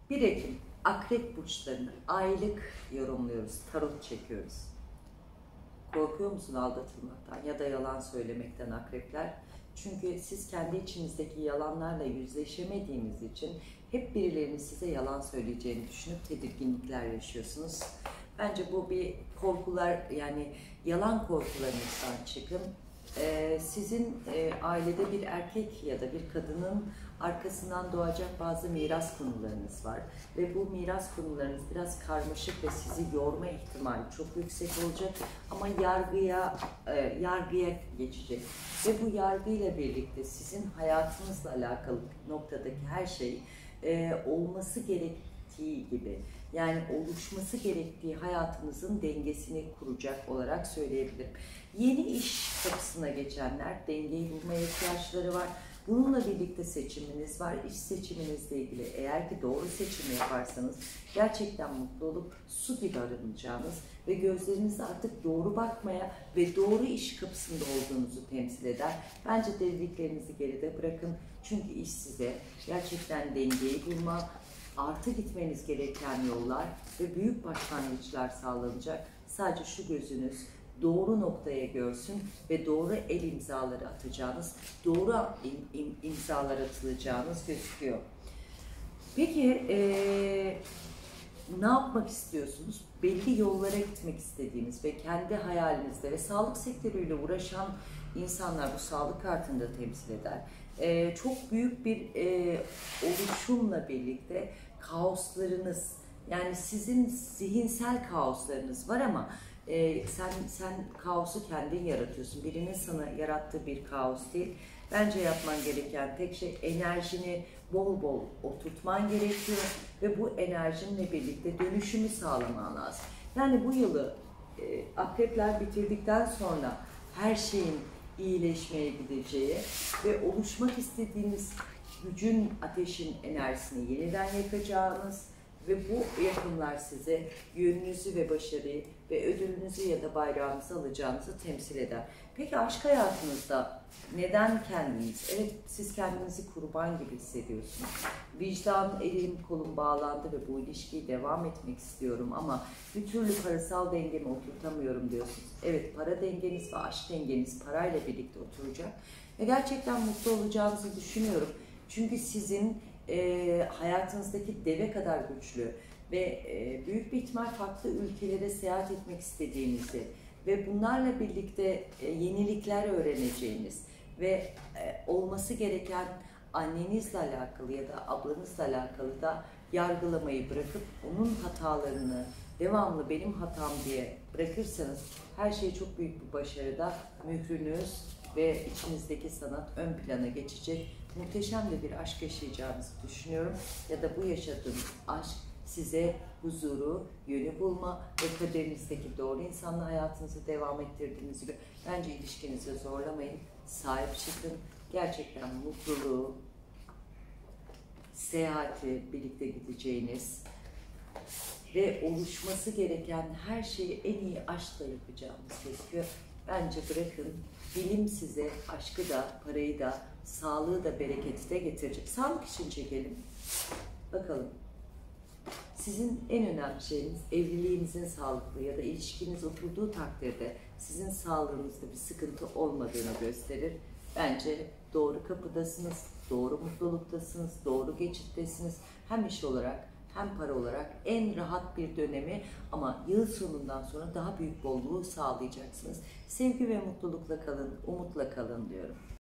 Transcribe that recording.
1 Ekim Akrep burçlarını aylık yorumluyoruz, tarot çekiyoruz. Korkuyor musun aldatılmaktan ya da yalan söylemekten akrepler? Çünkü siz kendi içinizdeki yalanlarla yüzleşemediğiniz için hep birilerinin size yalan söyleyeceğini düşünüp tedirginlikler yaşıyorsunuz. Bence bu bir korkular, yani yalan korkularınızdan çıkın. Sizin ailede bir erkek ya da bir kadının arkasından doğacak bazı miras konularınız var. Ve bu miras konularınız biraz karmaşık ve sizi yorma ihtimali çok yüksek olacak. Ama yargıya geçecek. Ve bu yargıyla birlikte sizin hayatınızla alakalı noktadaki her şey olması gerektiği gibi, yani oluşması gerektiği hayatınızın dengesini kuracak olarak söyleyebilirim. Yeni iş kapısına geçenler dengeyi bulmaya ihtiyaçları var. Bununla birlikte seçiminiz var. İş seçiminizle ilgili eğer ki doğru seçimi yaparsanız gerçekten mutlu olup su gibi arınacağınız ve gözleriniz artık doğru bakmaya ve doğru iş kapısında olduğunuzu temsil eder. Bence dediklerinizi geride bırakın. Çünkü iş size gerçekten dengeyi bulma, artı gitmeniz gereken yollar ve büyük başlangıçlar sağlanacak. Sadece şu gözünüz doğru noktaya görsün ve doğru el imzaları atacağınız, doğru imzalar atılacağınız gözüküyor. Peki ne yapmak istiyorsunuz? Belli yollara gitmek istediğiniz ve kendi hayalinizde ve sağlık sektörüyle uğraşan insanlar bu sağlık kartını da temsil eder. Çok büyük bir oluşumla birlikte kaoslarınız, yani sizin zihinsel kaoslarınız var ama sen kaosu kendin yaratıyorsun. Birinin sana yarattığı bir kaos değil. Bence yapman gereken tek şey enerjini bol bol oturtman gerekiyor ve bu enerjinle birlikte dönüşümü sağlaman lazım. Yani bu yılı akrepler bitirdikten sonra her şeyin iyileşmeye gideceği ve oluşmak istediğiniz gücün, ateşin enerjisini yeniden yakacağınız ve bu yapımlar size yönünüzü ve başarıyı ve ödülünüzü ya da bayrağınızı alacağınızı temsil eder. Peki aşk hayatınızda neden kendiniz? Evet, siz kendinizi kurban gibi hissediyorsunuz. Vicdan, elim kolum bağlandı ve bu ilişkiyi devam etmek istiyorum ama bir türlü parasal dengemi oturtamıyorum diyorsunuz. Evet, para dengeniz ve aşk dengeniz parayla birlikte oturacak ve gerçekten mutlu olacağınızı düşünüyorum. Çünkü sizin hayatınızdaki deve kadar güçlü ve büyük bir ihtimal farklı ülkelere seyahat etmek istediğinizi ve bunlarla birlikte yenilikler öğreneceğiniz ve olması gereken annenizle alakalı ya da ablanızla alakalı da yargılamayı bırakıp onun hatalarını devamlı benim hatam diye bırakırsanız her şey çok büyük bir başarıda mührünüz ve içinizdeki sanat ön plana geçecek. Muhteşem de bir aşk yaşayacağınızı düşünüyorum. Ya da bu yaşadığınız aşk size huzuru, yönü bulma ve kaderinizdeki doğru insanla hayatınızı devam ettirdiğiniz gibi bence ilişkinizi zorlamayın, sahip çıkın. Gerçekten mutluluğu, seyahati, birlikte gideceğiniz ve oluşması gereken her şeyi en iyi aşkla yapacağınız gözüküyor. Bence bırakın, bilim size aşkı da, parayı da, sağlığı da, bereketi de getirecek. Sağlık için çekelim. Bakalım. Sizin en önemli şeyiniz evliliğinizin sağlıklı ya da ilişkiniz oturduğu takdirde sizin sağlığınızda bir sıkıntı olmadığını gösterir. Bence doğru kapıdasınız, doğru mutluluktasınız, doğru geçittesiniz. Hem iş olarak hem para olarak en rahat bir dönemi ama yıl sonundan sonra daha büyük bolluğu sağlayacaksınız. Sevgi ve mutlulukla kalın, umutla kalın diyorum.